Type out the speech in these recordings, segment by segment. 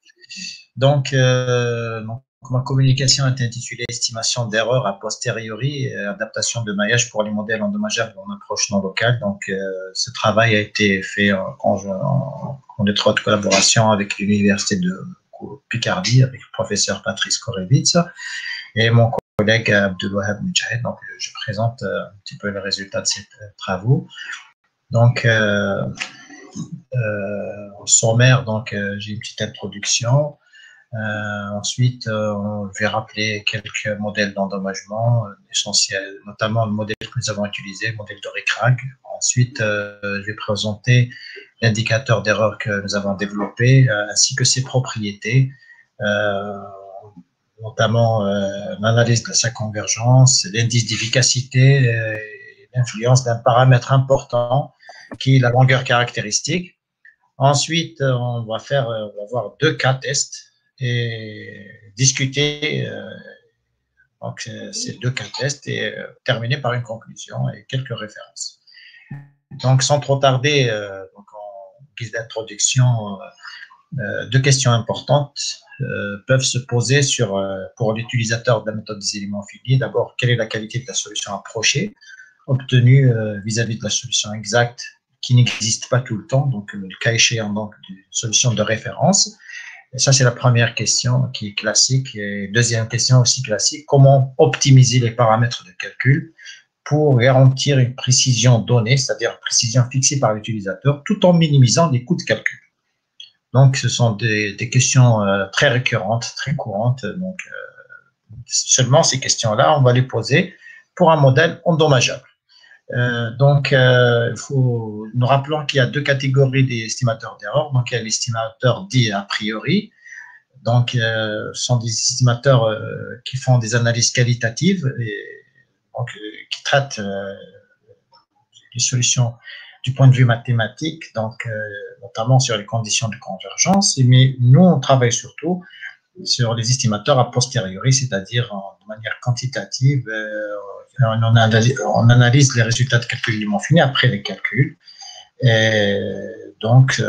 Donc, ma communication est intitulée Estimation d'erreurs a posteriori et adaptation de maillage pour les modèles endommageables en approche non locale. Donc, ce travail a été fait en étroite collaboration avec l'Université de Picardie, avec le professeur Patrice Korevitz et mon collègue Abdelwahab Mujahid. Donc, je présente un petit peu le résultat de ces travaux. Donc, au sommaire, donc, j'ai une petite introduction. Ensuite, je vais rappeler quelques modèles d'endommagement essentiels, notamment le modèle que nous avons utilisé, le modèle de RICRAG. Ensuite, je vais présenter l'indicateur d'erreur que nous avons développé, ainsi que ses propriétés, notamment l'analyse de sa convergence, l'indice d'efficacité et l'influence d'un paramètre important qui est la longueur caractéristique. Ensuite, on va voir 2 cas tests et discuter donc, ces 2 cas tests et terminer par une conclusion et quelques références. Donc, sans trop tarder, donc en guise d'introduction, 2 questions importantes peuvent se poser pour l'utilisateur de la méthode des éléments finis. D'abord, quelle est la qualité de la solution approchée obtenue vis-à-vis de la solution exacte qui n'existe pas tout le temps, donc le cas échéant donc d'une solution de référence. Et ça, c'est la première question qui est classique. Et deuxième question aussi classique, comment optimiser les paramètres de calcul pour garantir une précision donnée, c'est-à-dire une précision fixée par l'utilisateur, tout en minimisant les coûts de calcul. Donc, ce sont des questions très récurrentes, très courantes. Donc, seulement ces questions-là, on va les poser pour un modèle endommageable. Nous rappelons qu'il y a 2 catégories d'estimateurs d'erreur. Donc, il y a l'estimateur dit a priori. Donc, ce sont des estimateurs qui font des analyses qualitatives et donc, qui traitent les solutions du point de vue mathématique, donc notamment sur les conditions de convergence. Mais nous, on travaille surtout sur les estimateurs a posteriori, c'est-à-dire de manière quantitative. On analyse les résultats de calcul du moment fini après les calculs. Et donc,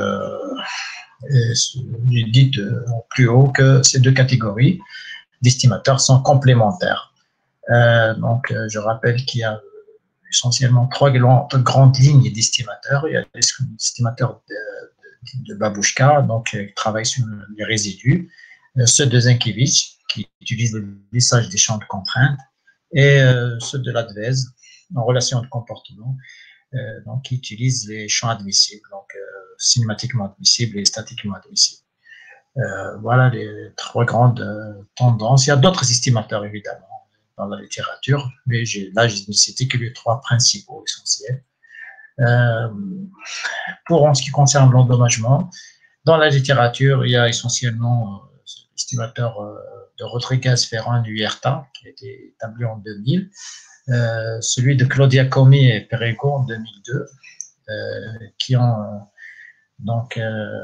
j'ai dit plus haut que ces 2 catégories d'estimateurs sont complémentaires. Donc, je rappelle qu'il y a essentiellement 3 grandes lignes d'estimateurs. Il y a l'estimateur de Babouchka, donc qui travaille sur les résidus, ceux de Zenkiewicz, qui utilisent le lissage des champs de contrainte, et ceux de Ladvez, en relation de comportement, donc qui utilisent les champs admissibles, donc cinématiquement admissibles et statiquement admissibles. Voilà les 3 grandes tendances. Il y a d'autres estimateurs, évidemment, dans la littérature, mais là, je n'ai cité que les 3 principaux essentiels. Pour en ce qui concerne l'endommagement, dans la littérature, il y a essentiellement l'estimateur de Rodriguez-Ferran Huerta, qui a été établi en 2000, celui de Claudia Comi et Perego en 2002, qui ont donc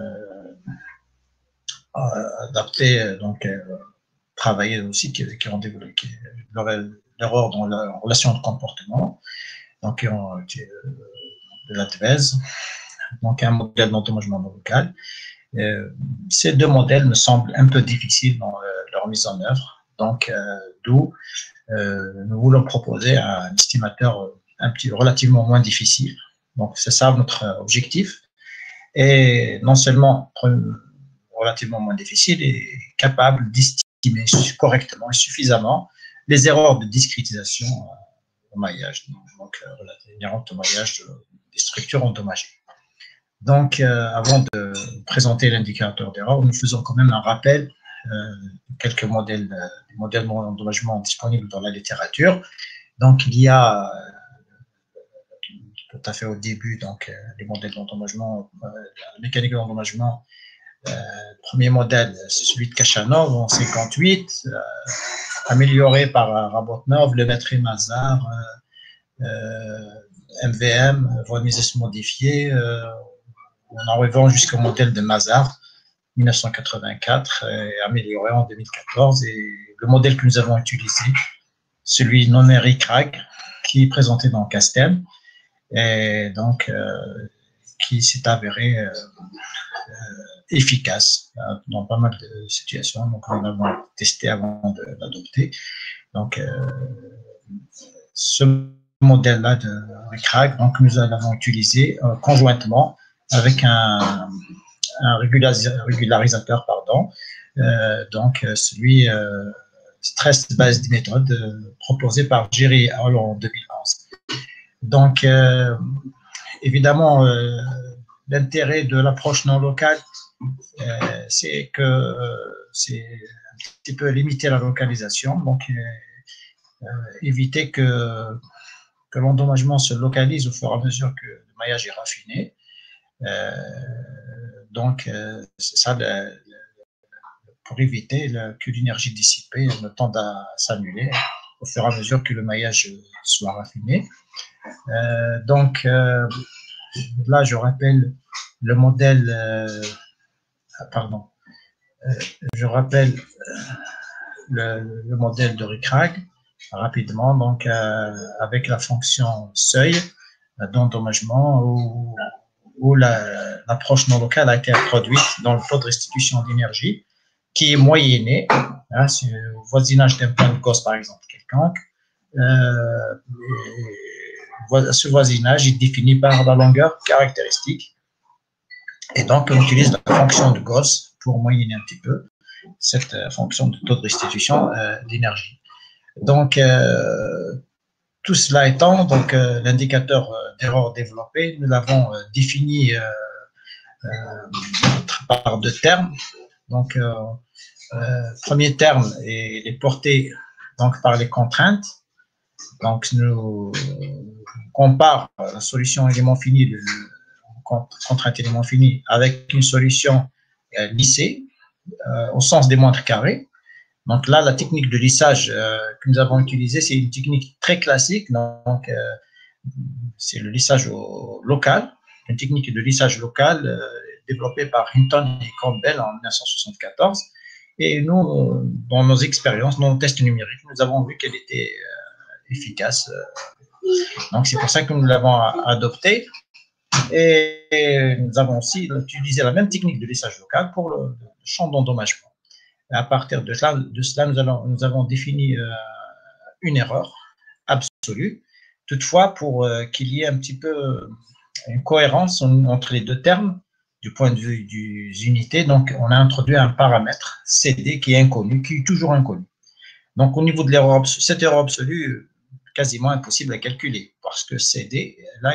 adapté, donc travaillé aussi, qui ont développé l'erreur dans la relation de comportement, donc qui ont de la Ladvez, donc un modèle d'endommagement local. Ces 2 modèles me semblent un peu difficiles dans leur mise en œuvre, donc d'où nous voulons proposer un estimateur relativement moins difficile. Donc c'est ça notre objectif, et non seulement relativement moins difficile et capable d'estimer correctement et suffisamment les erreurs de discrétisation au maillage, donc inhérentes au maillage des structures endommagées. Donc, avant de présenter l'indicateur d'erreur, nous faisons quand même un rappel quelques modèles d'endommagement disponibles dans la littérature. Donc, il y a tout à fait au début donc les modèles d'endommagement, la mécanique d'endommagement. Le premier modèle, c'est celui de Kachanov en 58, amélioré par Rabotnov, Lemaitre et Mazar, MVM, von Mises modifié, en arrivant jusqu'au modèle de Mazar, 1984, et amélioré en 2014. Et le modèle que nous avons utilisé, celui nommé RICRAG, qui est présenté dans Castel, et donc qui s'est avéré efficace dans pas mal de situations. Donc, on l'avons testé avant de l'adopter. Donc, ce modèle-là de RICRAC, donc nous l'avons utilisé conjointement avec un régularisateur, pardon, donc celui stress-based méthode proposé par Jerry Hall en 2011. Donc, évidemment, l'intérêt de l'approche non locale, c'est que c'est un petit peu limiter la localisation, donc éviter que l'endommagement se localise au fur et à mesure que le maillage est raffiné. Donc, c'est ça, pour éviter que l'énergie dissipée ne tende à s'annuler au fur et à mesure que le maillage soit raffiné. Donc, là, je rappelle le modèle, je rappelle le modèle de RICRAC rapidement, donc avec la fonction seuil d'endommagement où l'approche non locale a été introduite dans le taux de restitution d'énergie qui est moyenné, hein, au voisinage d'un point de Gauss par exemple quelconque. Ce voisinage est défini par la longueur caractéristique et donc on utilise la fonction de Gauss pour moyenner un petit peu cette fonction de taux de restitution d'énergie. Donc, tout cela étant, donc l'indicateur d'erreur développé, nous l'avons défini par deux termes. Donc, premier terme est porté donc par les contraintes. Donc, nous compare la solution élément fini, contrainte élément fini, avec une solution lissée au sens des moindres carrés. Donc là, la technique de lissage que nous avons utilisée, c'est une technique très classique. Donc, c'est le lissage local, une technique de lissage local développée par Hinton et Campbell en 1974. Et nous, dans nos expériences, dans nos tests numériques, nous avons vu qu'elle était efficace. Donc, c'est pour ça que nous l'avons adoptée. Et nous avons aussi utilisé la même technique de lissage local pour le champ d'endommagement. À partir de cela, nous avons défini une erreur absolue. Toutefois, pour qu'il y ait un petit peu une cohérence entre les deux termes, du point de vue des unités, donc on a introduit un paramètre CD qui est inconnu, qui est toujours inconnu. Donc au niveau de l'erreur, cette erreur absolue, quasiment impossible à calculer, parce que CD, là,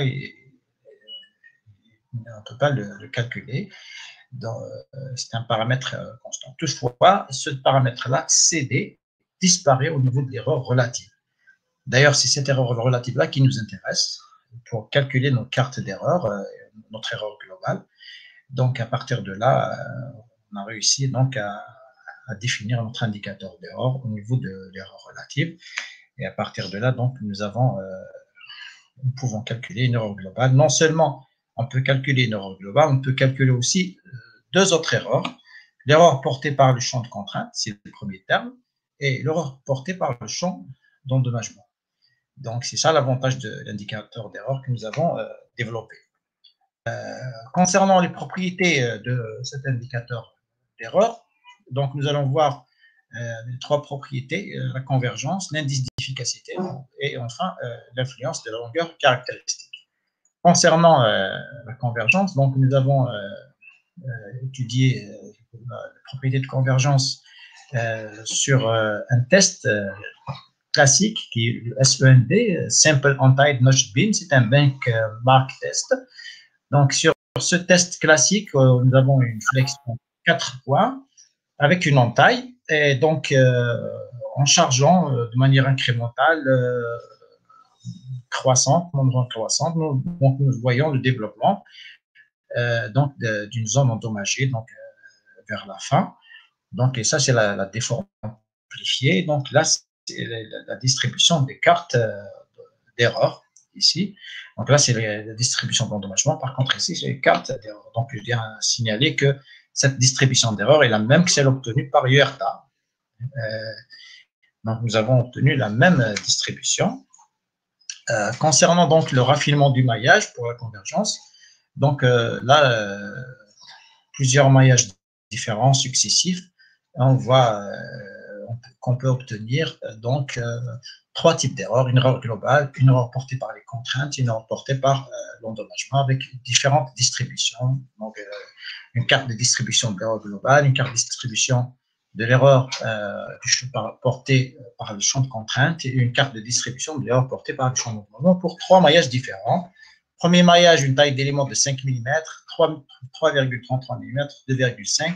on ne peut pas le calculer. C'est un paramètre constant. Toutefois, ce paramètre-là, CD, disparaît au niveau de l'erreur relative. D'ailleurs, c'est cette erreur relative-là qui nous intéresse pour calculer nos cartes d'erreur, notre erreur globale. Donc, à partir de là, on a réussi donc à définir notre indicateur d'erreur au niveau de l'erreur relative. Et à partir de là, donc, nous pouvons calculer une erreur globale. Non seulement on peut calculer une erreur globale, on peut calculer aussi deux autres erreurs. L'erreur portée par le champ de contrainte, c'est le premier terme, et l'erreur portée par le champ d'endommagement. Donc, c'est ça l'avantage de l'indicateur d'erreur que nous avons développé. Concernant les propriétés de cet indicateur d'erreur, donc nous allons voir les trois propriétés, la convergence, l'indice d'efficacité et enfin l'influence de la longueur caractéristique. Concernant la convergence, donc nous avons étudié la propriété de convergence sur un test classique qui est le SENB, Sample Untied Notched Beam, c'est un benchmark test. Donc sur ce test classique, nous avons une flexion de 4 points avec une entaille et donc en chargeant de manière incrémentale croissante, donc nous voyons le développement donc d'une zone endommagée donc vers la fin. Donc et ça c'est la déformation amplifiée. Donc là c'est la distribution des cartes d'erreur ici. Donc là c'est la distribution d'endommagement. Par contre ici c'est les cartes d'erreur. Donc je viens signaler que cette distribution d'erreur est la même que celle obtenue par URTA. Donc nous avons obtenu la même distribution. Concernant donc le raffinement du maillage pour la convergence, donc là, plusieurs maillages différents, successifs, on voit qu'on peut obtenir donc trois types d'erreurs, une erreur globale, une erreur portée par les contraintes, une erreur portée par l'endommagement avec différentes distributions. Donc, une carte de distribution de l'erreur globale, une carte de distribution de l'erreur portée par le champ de contrainte et une carte de distribution de l'erreur portée par le champ d'endommagement pour trois maillages différents. Premier maillage, une taille d'élément de 5 mm, 3,33 mm, 2,5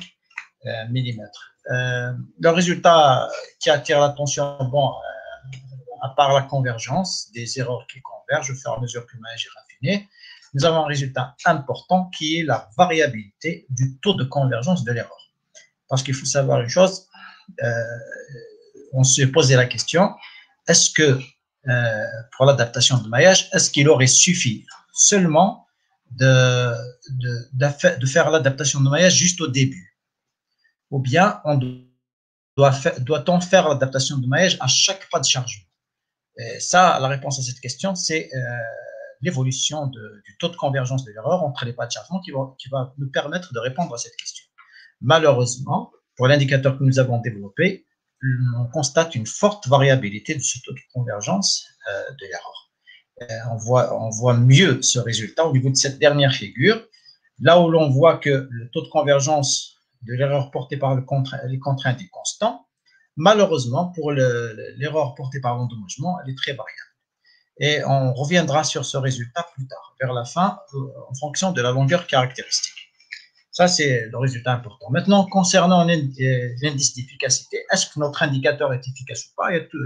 mm. Le résultat qui attire l'attention, bon, à part la convergence des erreurs qui convergent au fur et à mesure que le maillage est raffiné, nous avons un résultat important qui est la variabilité du taux de convergence de l'erreur. Parce qu'il faut savoir une chose, on s'est posé la question, est-ce que pour l'adaptation de maillage, est-ce qu'il aurait suffi seulement de faire l'adaptation de maillage juste au début? Ou bien doit-on faire l'adaptation de maillage à chaque pas de chargement? Et ça, la réponse à cette question, c'est l'évolution du taux de convergence de l'erreur entre les pas de chargement qui va nous permettre de répondre à cette question. Malheureusement, pour l'indicateur que nous avons développé, on constate une forte variabilité de ce taux de convergence de l'erreur. On voit mieux ce résultat au niveau de cette dernière figure, là où l'on voit que le taux de convergence de l'erreur portée par les contraintes est constant. Malheureusement, pour l'erreur portée par l'endommagement, elle est très variable. Et on reviendra sur ce résultat plus tard, vers la fin, en fonction de la longueur caractéristique. Ça, c'est le résultat important. Maintenant, concernant l'indice d'efficacité, est-ce que notre indicateur est efficace ou pas? Il y a tous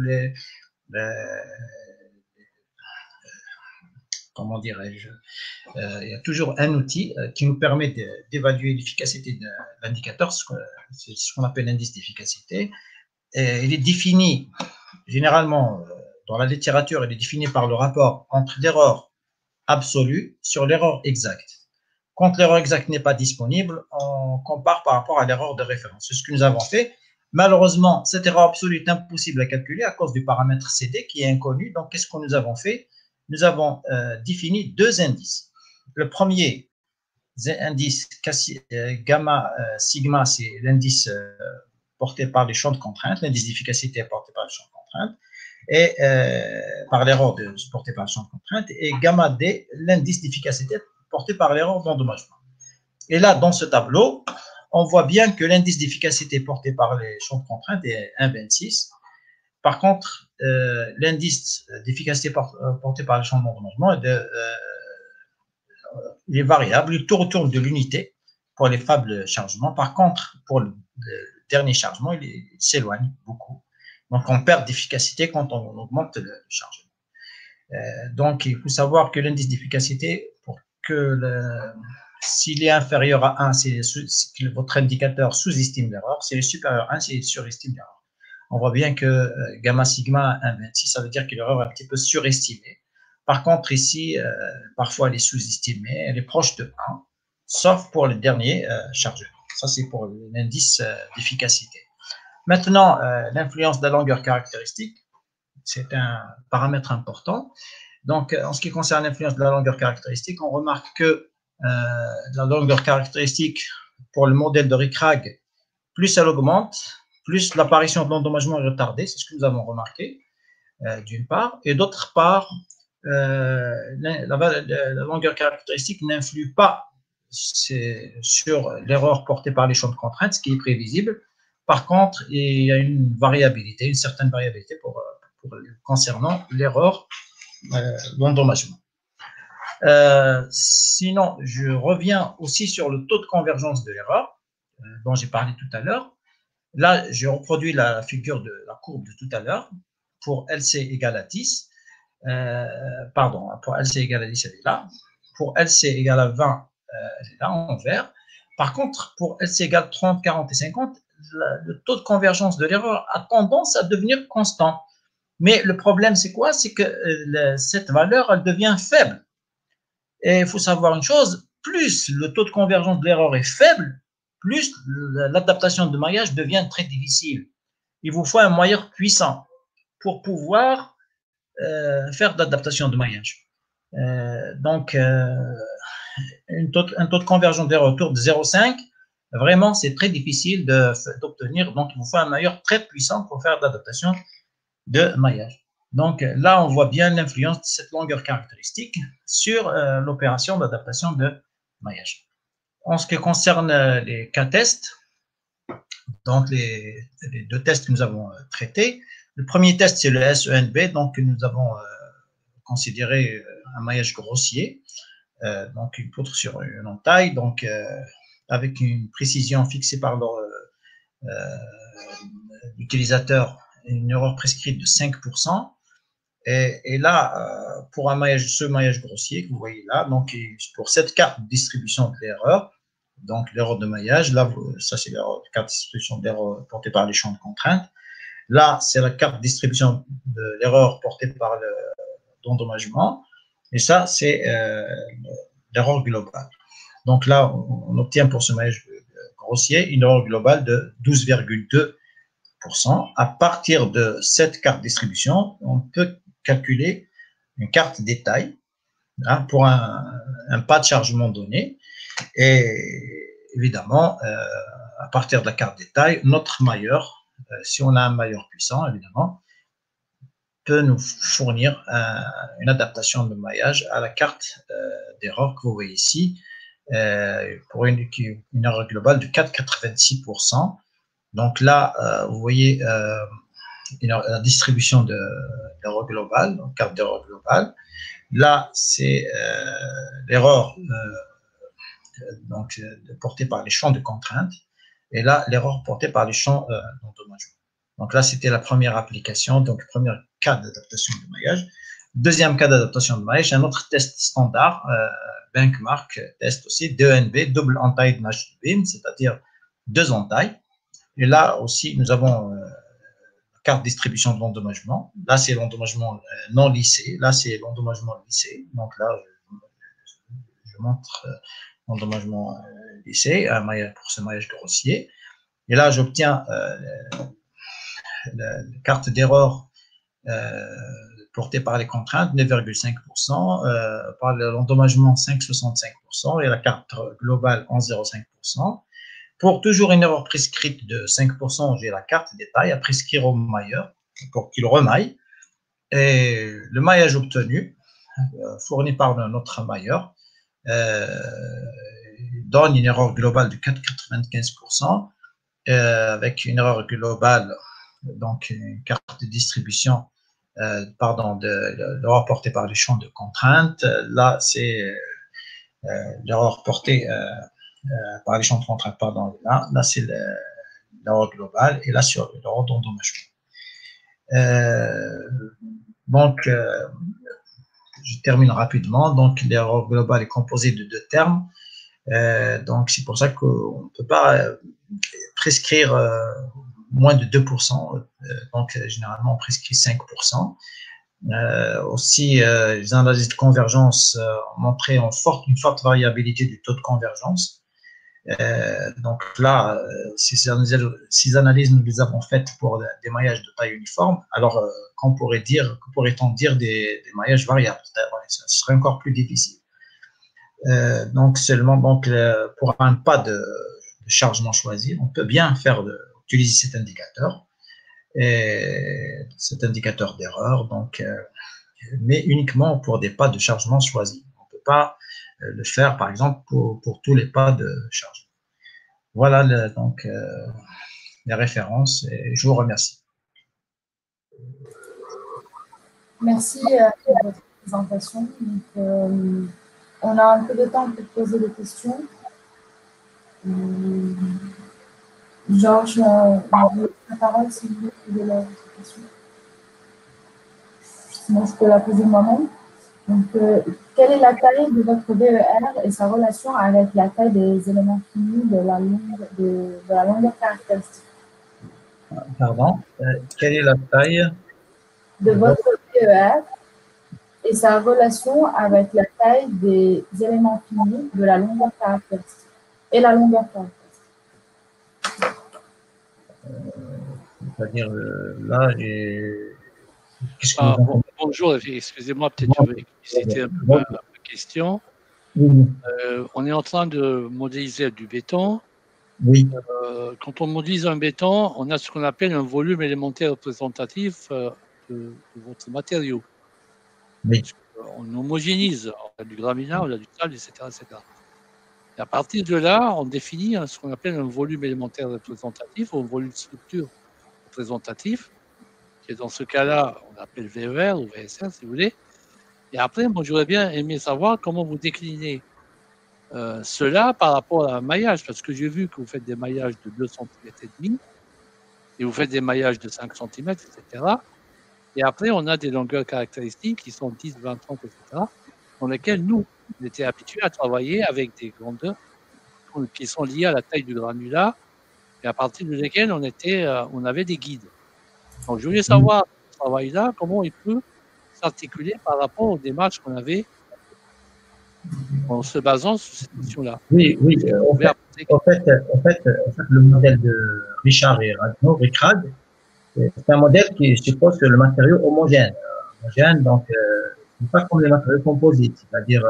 comment dirais-je, il y a toujours un outil qui nous permet d'évaluer l'efficacité de l'indicateur, c'est ce qu'on appelle l'indice d'efficacité. Il est défini, généralement, dans la littérature, il est défini par le rapport entre l'erreur absolue sur l'erreur exacte. Quand l'erreur exacte n'est pas disponible, on compare par rapport à l'erreur de référence. C'est ce que nous avons fait. Malheureusement, cette erreur absolue est impossible à calculer à cause du paramètre CD qui est inconnu. Donc, qu'est-ce que nous avons fait? Nous avons défini deux indices. Le premier indice, gamma sigma, c'est l'indice porté par les champs de contrainte, l'indice d'efficacité porté par les champs de contrainte, et par l'erreur portée par le champ de contrainte, et gamma D, l'indice d'efficacité porté par l'erreur d'endommagement. Et là, dans ce tableau, on voit bien que l'indice d'efficacité porté par les champs de contrainte est 1,26. Par contre, l'indice d'efficacité porté par les champs d'endommagement il est variable, il tourne de l'unité pour les faibles chargements. Par contre, pour le dernier chargement, il s'éloigne beaucoup. Donc, on perd d'efficacité quand on augmente le chargement. Donc, il faut savoir que l'indice d'efficacité, s'il est inférieur à 1, c'est que votre indicateur sous-estime l'erreur. S'il est supérieur à 1, c'est qu'il surestime l'erreur. On voit bien que gamma sigma 1,26, ça veut dire que l'erreur est un petit peu surestimée. Par contre, ici, parfois, elle est sous-estimée, elle est proche de 1, sauf pour le dernier chargement. Ça, c'est pour l'indice d'efficacité. Maintenant, l'influence de la longueur caractéristique, c'est un paramètre important. Donc, en ce qui concerne l'influence de la longueur caractéristique, on remarque que la longueur caractéristique pour le modèle de Rickrag, plus elle augmente, plus l'apparition de l'endommagement est retardée, c'est ce que nous avons remarqué, d'une part, et d'autre part, la longueur caractéristique n'influe pas sur l'erreur portée par les champs de contrainte, ce qui est prévisible. Par contre, il y a une variabilité, une certaine variabilité concernant l'erreur d'endommagement. Sinon, je reviens aussi sur le taux de convergence de l'erreur dont j'ai parlé tout à l'heure. Là, j'ai reproduit la figure de la courbe de tout à l'heure pour LC égale à 10. Pardon, pour LC égale à 10, elle est là. Pour LC égale à 20, elle est là en vert. Par contre, pour LC égale 30, 40 et 50, le taux de convergence de l'erreur a tendance à devenir constant. Mais le problème, c'est quoi? C'est que cette valeur, elle devient faible. Et il faut savoir une chose, plus le taux de convergence de l'erreur est faible, plus l'adaptation de maillage devient très difficile. Il vous faut un mailleur puissant pour pouvoir faire de l'adaptation de maillage. Donc, un taux de convergence d'erreur autour de 0,5 vraiment, c'est très difficile d'obtenir. Donc, il vous faut un mailleur très puissant pour faire de l'adaptation de maillage. Donc, là, on voit bien l'influence de cette longueur caractéristique sur l'opération d'adaptation de maillage. En ce qui concerne les cas tests, donc les deux tests que nous avons traités, le premier test, c'est le SENB, donc nous avons considéré un maillage grossier, donc une poutre sur une entaille, donc avec une précision fixée par l'utilisateur, une erreur prescrite de 5%. Et là, pour un maillage, ce maillage grossier que vous voyez là, donc pour cette carte de distribution de l'erreur, donc l'erreur de maillage, là, ça c'est la carte de distribution de l'erreur portée par les champs de contrainte. Là, c'est la carte de distribution de l'erreur portée par l'endommagement. Et ça, c'est l'erreur globale. Donc là, on obtient pour ce maillage grossier une erreur globale de 12,2%. À partir de cette carte de distribution, on peut calculer une carte détail pour un pas de chargement donné. Et évidemment, à partir de la carte détail, notre mailleur, si on a un mailleur puissant, évidemment, peut nous fournir une adaptation de maillage à la carte d'erreur que vous voyez ici, pour une erreur globale de 4,86%. Donc là, vous voyez la distribution de l'erreur globale, donc carte d'erreur globale. Là, c'est l'erreur portée par les champs de contrainte. Et là, l'erreur portée par les champs d'endommagement. Donc là, c'était la première application, donc premier cas d'adaptation de maillage. Deuxième cas d'adaptation de maillage, un autre test standard, benchmark test aussi, DENB, double entaille de match de beam, c'est-à-dire deux entailles. Et là aussi, nous avons carte distribution de l'endommagement. Là, c'est l'endommagement non lissé. Là, c'est l'endommagement lissé. Donc là, je montre l'endommagement lissé pour ce maillage grossier. Et là, j'obtiens la carte d'erreur portée par les contraintes, 9,5%, par l'endommagement, 5,65%, et la carte globale, 11,05%. Pour toujours une erreur prescrite de 5%, j'ai la carte détail à prescrire au mailleur pour qu'il remaille. Et le maillage obtenu, fourni par notre mailleur, donne une erreur globale de 4,95%, avec une erreur globale, donc une carte de distribution, de l'erreur portée par les champs de contrainte. Là, c'est l'erreur portée par les champs de contrainte, là c'est l'erreur globale, et là sur l'erreur d'endommagement. Donc, je termine rapidement. Donc, l'erreur globale est composée de deux termes. Donc, c'est pour ça qu'on ne peut pas prescrire moins de 2%. Donc, généralement, on prescrit 5%. Aussi, les analyses de convergence ont montré une forte variabilité du taux de convergence. Donc là, ces analyses, nous les avons faites pour des maillages de taille uniforme. Alors, qu'on pourrait-on dire des maillages variables? Ce serait encore plus difficile. Donc, seulement pour un pas de chargement choisi, on peut bien utiliser cet indicateur, d'erreur, mais uniquement pour des pas de chargement choisis. On ne peut pas le faire, par exemple, pour tous les pas de chargement. Voilà les références, et je vous remercie. Merci pour votre présentation. Donc, on a un peu de temps pour poser des questions. Georges, on vous laisse la parole si vous voulez poser la question. Sinon, je peux la poser moi-même. Donc, quelle est la taille de votre VER et sa relation avec la taille des éléments finis de la longueur caractéristique? Pardon, quelle est la taille de votre VER et sa relation avec la taille des éléments finis de la longueur caractéristique et la longueur caractéristique? C'est-à-dire, là, bonjour, excusez-moi, peut-être je vais citer un peu ma question. On est en train de modéliser du béton Oui. Quand on modélise un béton, on a ce qu'on appelle un volume élémentaire représentatif de votre matériau. Oui. On homogénise, on a du graminat, on a du sable, etc., etc. Et à partir de là, on définit ce qu'on appelle un volume élémentaire représentatif ou un volume de structure représentatif, qui est dans ce cas-là, on appelle VER ou VSR si vous voulez. Et après, moi, j'aurais bien aimé savoir comment vous déclinez cela par rapport à un maillage, parce que j'ai vu que vous faites des maillages de 2 cm et demi, et vous faites des maillages de 5 cm, etc. Et après, on a des longueurs caractéristiques qui sont 10, 20, 30, etc., dans lesquelles nous, on était habitués à travailler avec des grandeurs qui sont liées à la taille du granulat, et à partir de lesquelles on avait des guides. Donc, je voulais savoir, ce travail-là, comment il peut s'articuler par rapport aux démarches qu'on avait en se basant sur cette question-là. Oui, oui. En fait, le modèle de Richard et Rickrad, c'est un modèle qui suppose que le matériau homogène. Donc, c'est pas comme les matériaux composites, c'est-à-dire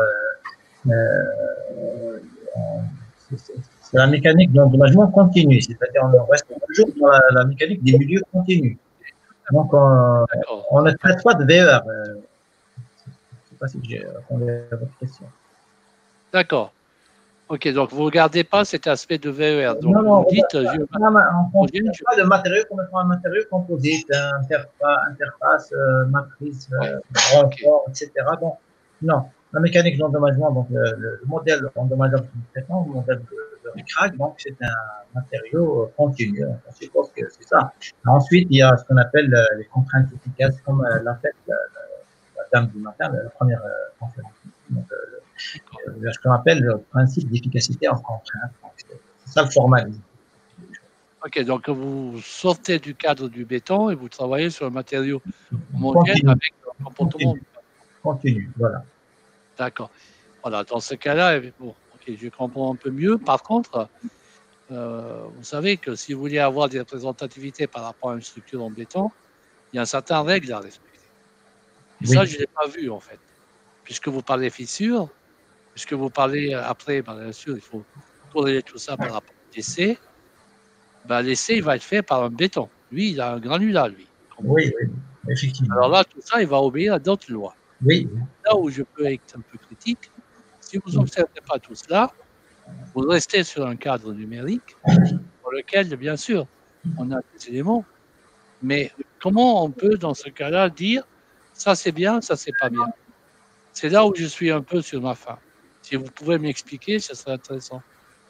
c'est la mécanique d'endommagement continu, c'est-à-dire on reste toujours dans la mécanique des milieux continus. Donc, on ne traite pas de VER. Je ne sais pas si j'ai répondu à votre question. D'accord. Ok, donc vous ne regardez pas cet aspect de VER. Donc non, vous dites, on ne pas de matériaux comme étant un matériau composite, interface, matrice, renfort, etc. Donc, non, la mécanique d'endommagement, donc le modèle d'endommageable que nous traitons, le modèle de Rickrad, donc c'est un matériau continu. On suppose que c'est ça. Ensuite, il y a ce qu'on appelle les contraintes efficaces, comme l'a fait la dame du matin, la première conférence. Donc, ce qu'on appelle le principe d'efficacité en contrainte. C'est ça le formalisme. Ok, donc vous sortez du cadre du béton et vous travaillez sur un matériau homogène avec un comportement continu. Voilà. D'accord. Voilà, dans ce cas-là, bon, ok, je comprends un peu mieux. Par contre, vous savez que si vous voulez avoir des représentativités par rapport à une structure en béton, il y a un certain règle à respecter. Et ça, je ne l'ai pas vu, en fait. Puisque vous parlez fissure, puisque vous parlez après, bien sûr, il faut corréler tout ça par rapport à l'essai. Ben, l'essai, il va être fait par un béton. Lui, il a un granulat, lui. Oui, effectivement. Alors là, tout ça, il va obéir à d'autres lois. Oui. Là où je peux être un peu critique, si vous n'observez pas tout cela, vous restez sur un cadre numérique dans lequel, bien sûr, on a des éléments, mais comment on peut, dans ce cas-là, dire ça c'est bien, ça c'est pas bien? C'est là où je suis un peu sur ma faim. Si vous pouvez m'expliquer, ce serait intéressant.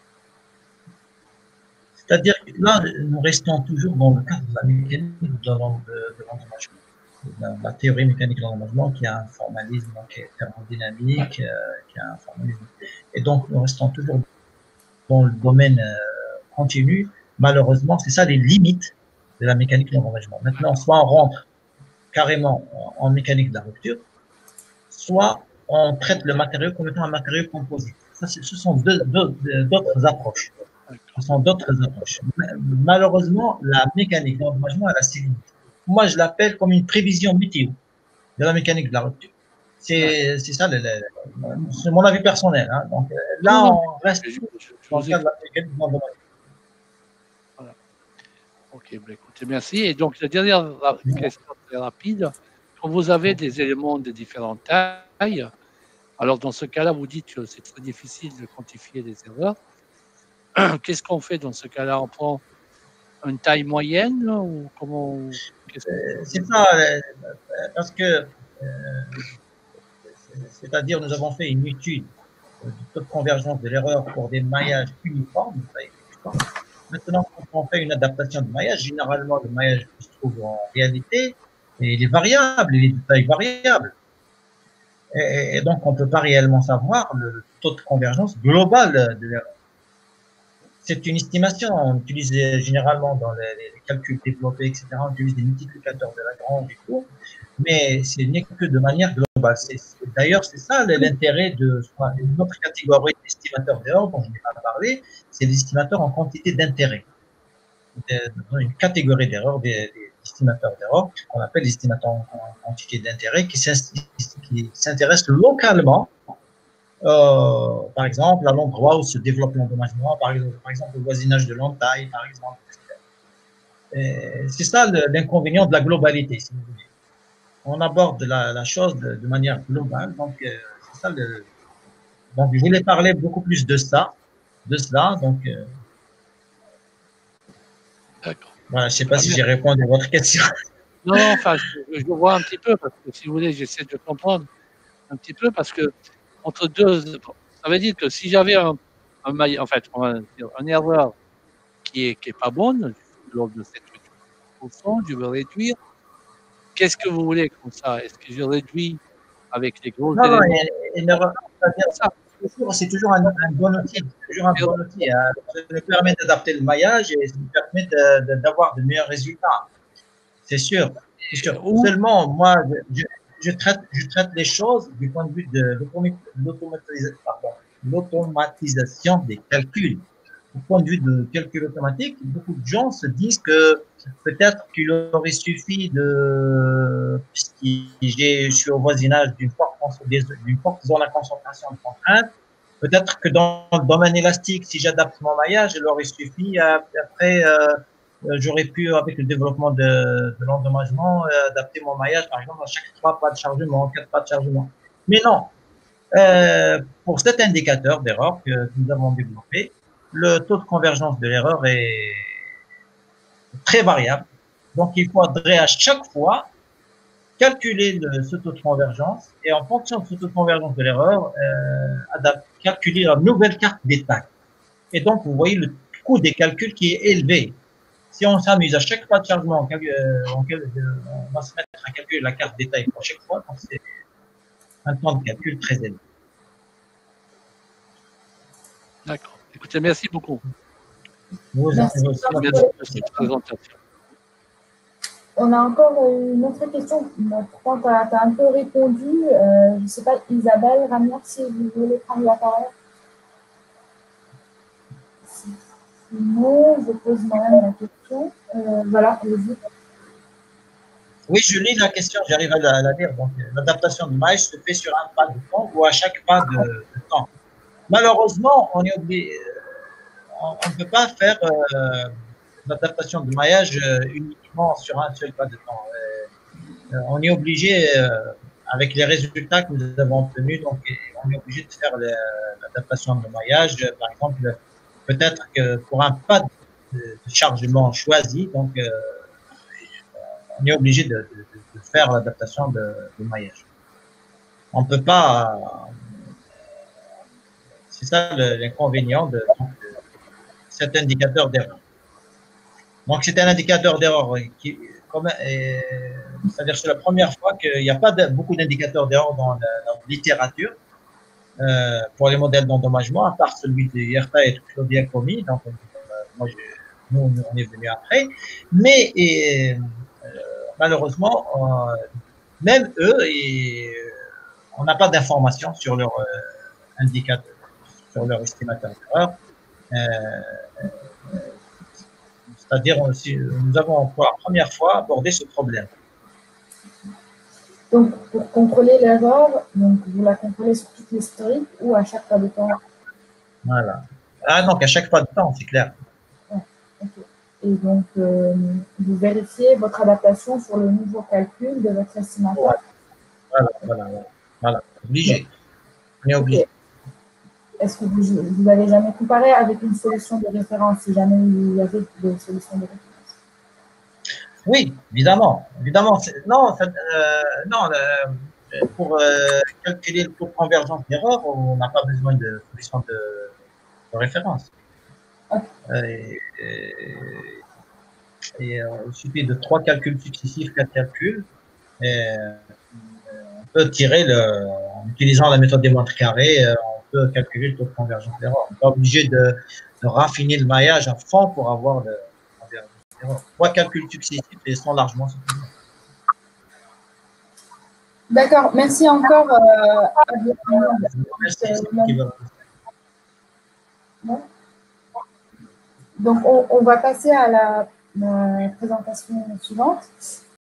C'est-à-dire que là, nous restons toujours dans le cadre de la mécanique de l'endommagement. La théorie mécanique de l'endommagement qui a un formalisme qui est thermodynamique, qui a un formalisme. Et donc, nous restons toujours dans le domaine continu. Malheureusement, c'est ça les limites de la mécanique de l'endommagement. Maintenant, soit on rentre carrément en mécanique de la rupture, soit on traite le matériau comme étant un matériau composite. Ça, ce sont d'autres approches. Ce sont d'autres approches. Malheureusement, la mécanique d'endommagement, elle a ses limites. Moi, je l'appelle comme une prévision météo de la mécanique de la rupture. C'est ça, c'est mon avis personnel. Hein. Donc là, on reste dans le cadre de la mécanique d'endommagement. Voilà. Ok, bah, écoutez, merci. Et donc, la dernière question très rapide. Quand vous avez des éléments de différentes tailles, alors dans ce cas-là, vous dites que c'est très difficile de quantifier les erreurs. Qu'est-ce qu'on fait dans ce cas-là? On prend une taille moyenne ou comment? C'est ça, parce que, c'est-à-dire, nous avons fait une étude du taux de convergence de l'erreur pour des maillages uniformes. Maintenant, quand on fait une adaptation de maillage, généralement, le maillage qui se trouve en réalité, il est variable, il est de taille variable. Et donc, on ne peut pas réellement savoir le taux de convergence global de l'erreur. C'est une estimation. On utilise généralement dans les calculs développés, etc., on utilise des multiplicateurs de Lagrange et tout, mais ce n'est que de manière globale. D'ailleurs, c'est ça l'intérêt d'une autre catégorie d'estimateurs d'erreur dont je n'ai pas parlé, c'est l'estimateur en quantité d'intérêt. Une catégorie d'erreurs, des estimateurs d'erreur, qu'on appelle l'estimateur en quantité d'intérêt, qui s'intéresse localement par exemple, à l'endroit où se développe l'endommagement, par exemple, le voisinage de l'entaille, par exemple. C'est ça l'inconvénient de la globalité, si vous voulez. On aborde la chose de manière globale, donc c'est ça le. Donc, je voulais parler beaucoup plus de ça, de cela. Donc, D'accord. voilà, je ne sais pas si j'ai répondu à votre question. Non, non, enfin, je vois un petit peu, parce que si vous voulez, j'essaie de comprendre un petit peu, parce que entre deux, ça veut dire que si j'avais en fait, on va dire, une erreur qui est pas bonne, de l'ordre de 7-8%, je veux réduire. Qu'est-ce que vous voulez comme ça? Est-ce que je réduis avec les gros Non, non, éléments? Ça, c'est toujours un bon outil. C'est toujours un bon outil. Ça nous permet d'adapter le maillage et ça nous permet d'avoir de meilleurs résultats. C'est sûr. C'est sûr. ou, Seulement, moi, je traite les choses du point de vue de l'automatisation des calculs. Au point de vue de calcul automatique, beaucoup de gens se disent que peut-être qu'il aurait suffi de, je suis au voisinage d'une forte zone à concentration de contraintes, peut-être que dans le domaine élastique, si j'adapte mon maillage, il aurait suffi, après, j'aurais pu, avec le développement de l'endommagement, adapter mon maillage, par exemple, à chaque 3 pas de chargement, 4 pas de chargement. Mais non, pour cet indicateur d'erreur que nous avons développé, le taux de convergence de l'erreur est très variable. Donc, il faudrait à chaque fois calculer ce taux de convergence et en fonction de ce taux de convergence de l'erreur, calculer la nouvelle carte détail. Et donc, vous voyez le coût des calculs qui est élevé. Si on s'amuse à chaque fois de chargement, on va se mettre à calculer la carte détail pour chaque fois, donc c'est un temps de calcul très élevé. d'accord. Écoutez, merci beaucoup. Merci pour cette présentation. On a encore une autre question. Je crois que tu as un peu répondu. Je ne sais pas, Isabelle Ramière, si vous voulez prendre la parole. Sinon, je pose moi-même la question. Voilà, allez-y. Oui, je lis la question, j'arrive à la lire. Donc, l'adaptation de maillage se fait sur un pas de temps ou à chaque pas de temps. Malheureusement, on est obligé, on ne peut pas faire l'adaptation de maillage uniquement sur un seul pas de temps. On est obligé, avec les résultats que nous avons obtenus, donc on est obligé de faire l'adaptation de maillage. Par exemple, peut-être que pour un pas de chargement choisi, donc on est obligé de faire l'adaptation de maillage. On ne peut pas. C'est ça l'inconvénient de cet indicateur d'erreur. Donc, c'est un indicateur d'erreur qui, c'est-à-dire c'est la première fois qu'il n'y a pas beaucoup d'indicateurs d'erreur dans la littérature pour les modèles d'endommagement, à part celui de Yerta et Claudia Comi. Donc, nous, on est venu après. Mais malheureusement, même eux, on n'a pas d'informations sur leur indicateur, sur leur estimateur d'erreur. C'est-à-dire, nous avons pour la première fois abordé ce problème. Donc, pour contrôler l'erreur, vous la contrôlez sur toute l'historique ou à chaque pas de temps? Voilà. Ah, donc à chaque pas de temps, c'est clair. Ouais, okay. Et donc, vous vérifiez votre adaptation sur le nouveau calcul de votre estimateur. Voilà. Obligé. On est obligé. Okay. Est-ce que vous avez jamais comparé avec une solution de référence, si jamais il y avait des solutions de référence? Oui, évidemment. Non, pour calculer le taux de convergence d'erreur, on n'a pas besoin de solution de référence. Okay. Il suffit de 3 calculs successifs, 4 calculs, et on peut tirer en utilisant la méthode des montres carrées, on peut calculer le taux de convergence d'erreur. On n'est pas obligé de raffiner le maillage à fond pour avoir le convergence d'erreur. 3 calculs successifs et sont largement suffisants. D'accord, merci encore à vous. Donc, on va passer à la présentation suivante.